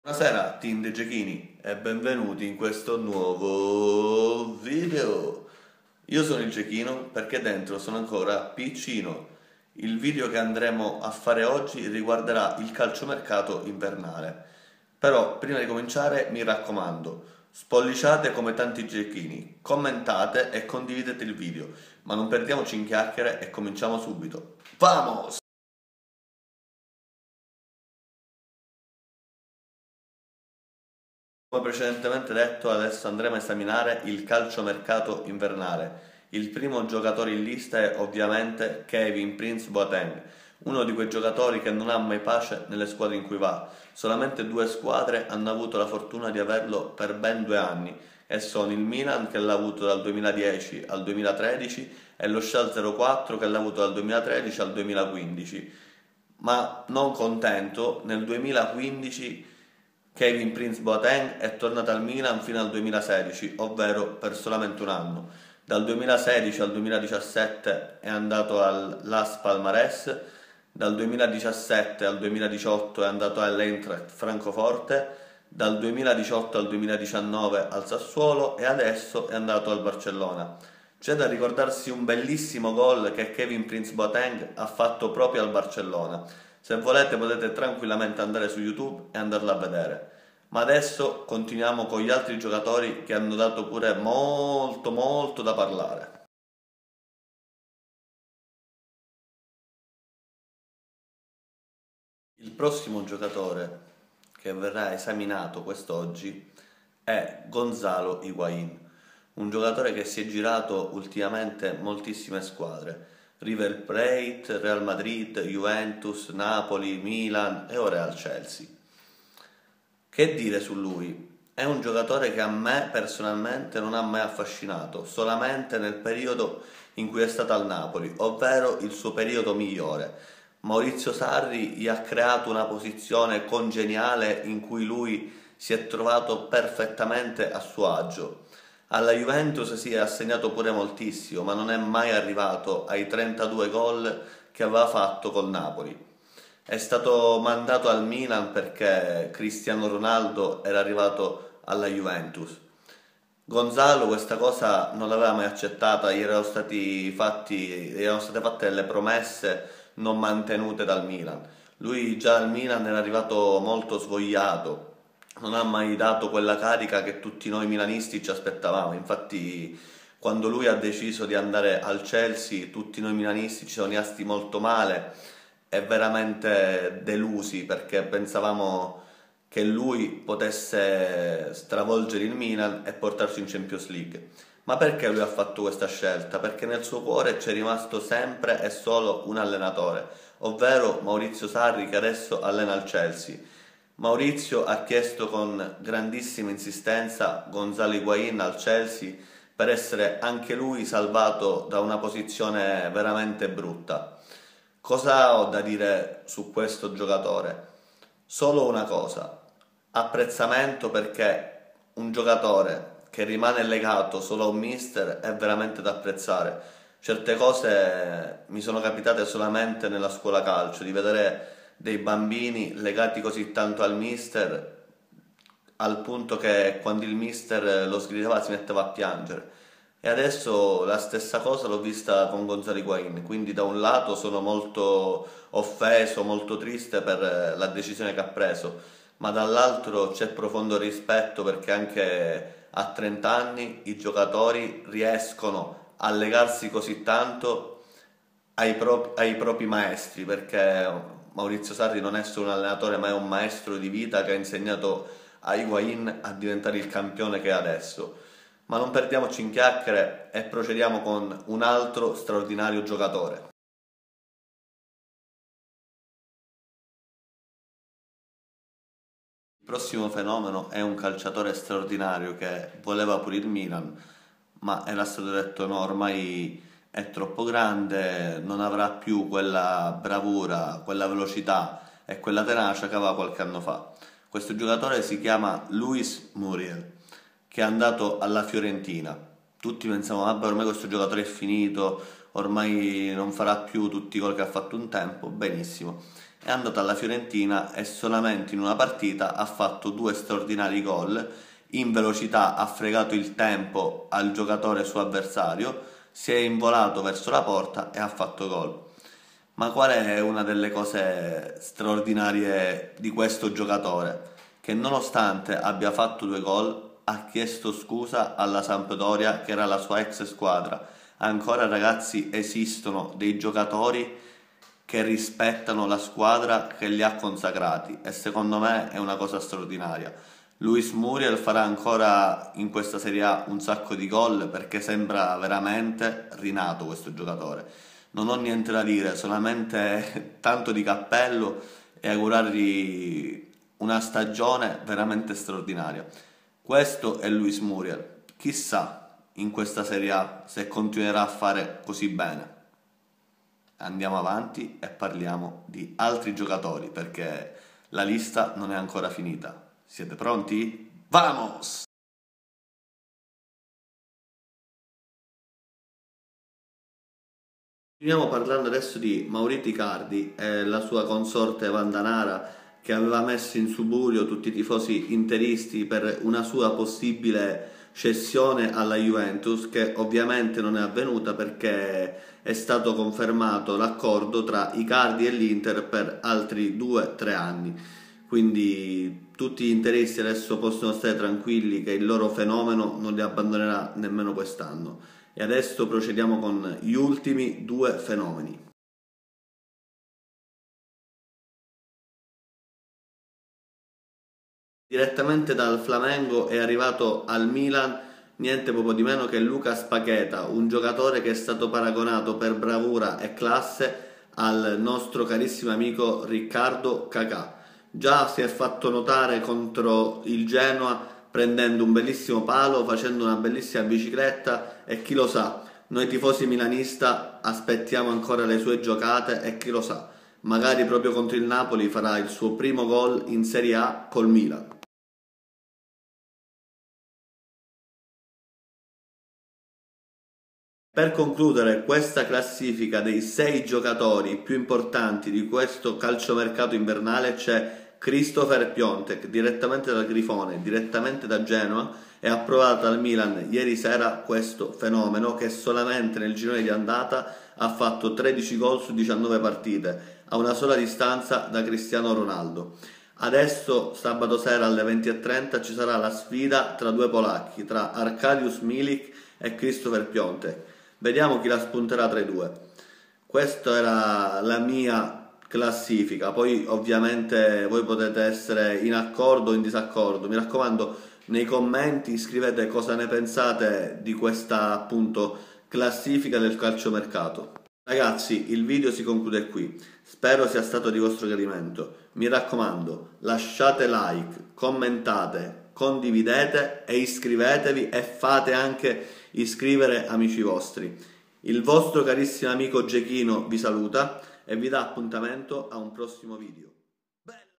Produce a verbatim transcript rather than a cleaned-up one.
Buonasera team dei Gechini e benvenuti in questo nuovo video. Io sono il Gechino perché dentro sono ancora piccino. Il video che andremo a fare oggi riguarderà il calciomercato invernale. Però prima di cominciare mi raccomando, spolliciate come tanti Gechini, commentate e condividete il video, ma non perdiamoci in chiacchiere e cominciamo subito. Vamos! Come precedentemente detto, adesso andremo a esaminare il calciomercato invernale. Il primo giocatore in lista è ovviamente Kevin Prince Boateng, uno di quei giocatori che non ha mai pace nelle squadre in cui va. Solamente due squadre hanno avuto la fortuna di averlo per ben due anni e sono il Milan, che l'ha avuto dal duemiladieci al duemilatredici, e lo Schalke zero quattro, che l'ha avuto dal duemilatredici al duemilaquindici. Ma non contento, nel duemilaquindici Kevin Prince Boateng è tornato al Milan fino al duemilasedici, ovvero per solamente un anno. Dal duemilasedici al duemiladiciassette è andato al Las Palmares, dal duemiladiciassette al duemiladiciotto è andato all'Eintracht Francoforte, dal duemiladiciotto al duemiladiciannove al Sassuolo e adesso è andato al Barcellona. C'è da ricordarsi un bellissimo gol che Kevin Prince Boateng ha fatto proprio al Barcellona. Se volete potete tranquillamente andare su YouTube e andarla a vedere. Ma adesso continuiamo con gli altri giocatori che hanno dato pure molto molto da parlare. Il prossimo giocatore che verrà esaminato quest'oggi è Gonzalo Higuaín, un giocatore che si è girato ultimamente moltissime squadre. River Plate, Real Madrid, Juventus, Napoli, Milan e ora al Chelsea. Che dire su lui? È un giocatore che a me personalmente non ha mai affascinato, solamente nel periodo in cui è stato al Napoli, ovvero il suo periodo migliore. Maurizio Sarri gli ha creato una posizione congeniale in cui lui si è trovato perfettamente a suo agio. Alla Juventus si è assegnato pure moltissimo, ma non è mai arrivato ai trentadue gol che aveva fatto col Napoli. È stato mandato al Milan perché Cristiano Ronaldo era arrivato alla Juventus. Gonzalo questa cosa non l'aveva mai accettata, gli erano stati fatti, gli erano state fatte delle promesse non mantenute dal Milan. Lui già al Milan era arrivato molto svogliato, non ha mai dato quella carica che tutti noi milanisti ci aspettavamo. Infatti quando lui ha deciso di andare al Chelsea tutti noi milanisti ci siamo rimasti molto male e veramente delusi, perché pensavamo che lui potesse stravolgere il Milan e portarci in Champions League. Ma perché lui ha fatto questa scelta? Perché nel suo cuore c'è rimasto sempre e solo un allenatore, ovvero Maurizio Sarri, che adesso allena il Chelsea. Maurizio ha chiesto con grandissima insistenza Gonzalo Higuaín al Chelsea per essere anche lui salvato da una posizione veramente brutta. Cosa ho da dire su questo giocatore? Solo una cosa: apprezzamento, perché un giocatore che rimane legato solo a un mister è veramente da apprezzare. Certe cose mi sono capitate solamente nella scuola calcio, di vedere dei bambini legati così tanto al mister al punto che quando il mister lo sgridava si metteva a piangere. E adesso la stessa cosa l'ho vista con Gonzalo Higuaín, quindi da un lato sono molto offeso, molto triste per la decisione che ha preso, ma dall'altro c'è profondo rispetto, perché anche a trenta anni i giocatori riescono a legarsi così tanto ai, pro ai propri maestri, perché Maurizio Sarri non è solo un allenatore ma è un maestro di vita che ha insegnato a Higuaín a diventare il campione che è adesso. Ma non perdiamoci in chiacchiere e procediamo con un altro straordinario giocatore. Il prossimo fenomeno è un calciatore straordinario che voleva pure il Milan, ma era stato detto no, ormai è troppo grande, non avrà più quella bravura, quella velocità e quella tenacia che aveva qualche anno fa. Questo giocatore si chiama Luis Muriel, che è andato alla Fiorentina. Tutti pensavano, vabbè, ormai questo giocatore è finito, ormai non farà più tutti i gol che ha fatto un tempo, benissimo. È andato alla Fiorentina e solamente in una partita ha fatto due straordinari gol, in velocità ha fregato il tempo al giocatore suo avversario, si è involato verso la porta e ha fatto gol. Ma qual è una delle cose straordinarie di questo giocatore? Che nonostante abbia fatto due gol ha chiesto scusa alla Sampdoria, che era la sua ex squadra. Ancora, ragazzi, esistono dei giocatori che rispettano la squadra che li ha consacrati e secondo me è una cosa straordinaria. Luis Muriel farà ancora in questa Serie A un sacco di gol perché sembra veramente rinato questo giocatore. Non ho niente da dire, solamente tanto di cappello e augurargli una stagione veramente straordinaria. Questo è Luis Muriel. Chissà in questa Serie A se continuerà a fare così bene. Andiamo avanti e parliamo di altri giocatori perché la lista non è ancora finita. Siete pronti? Vamos! Continuiamo parlando adesso di Mauricio Icardi e la sua consorte Vandanara, che aveva messo in suburio tutti i tifosi interisti per una sua possibile cessione alla Juventus, che ovviamente non è avvenuta perché è stato confermato l'accordo tra Icardi e l'Inter per altri due tre anni. Quindi tutti gli interisti adesso possono stare tranquilli che il loro fenomeno non li abbandonerà nemmeno quest'anno. E adesso procediamo con gli ultimi due fenomeni. Direttamente dal Flamengo è arrivato al Milan niente poco di meno che Lucas Paqueta, un giocatore che è stato paragonato per bravura e classe al nostro carissimo amico Riccardo Kakà. Già si è fatto notare contro il Genoa prendendo un bellissimo palo, facendo una bellissima bicicletta e chi lo sa, noi tifosi milanista aspettiamo ancora le sue giocate e chi lo sa, magari proprio contro il Napoli farà il suo primo gol in Serie A col Milan. Per concludere questa classifica dei sei giocatori più importanti di questo calciomercato invernale c'è Christopher Piontek, direttamente dal Grifone, direttamente da Genoa, e ha provato al Milan ieri sera questo fenomeno che solamente nel girone di andata ha fatto tredici gol su diciannove partite, a una sola distanza da Cristiano Ronaldo. Adesso sabato sera alle venti e trenta ci sarà la sfida tra due polacchi, tra Arkadiusz Milik e Christopher Piontek. Vediamo chi la spunterà tra i due. Questa era la mia classifica, poi ovviamente voi potete essere in accordo o in disaccordo. Mi raccomando, nei commenti scrivete cosa ne pensate di questa appunto classifica del calciomercato. Ragazzi, il video si conclude qui, spero sia stato di vostro gradimento. Mi raccomando, lasciate like, commentate, condividete e iscrivetevi e fate anche iscrivere amici vostri. Il vostro carissimo amico Gechino vi saluta e vi dà appuntamento a un prossimo video.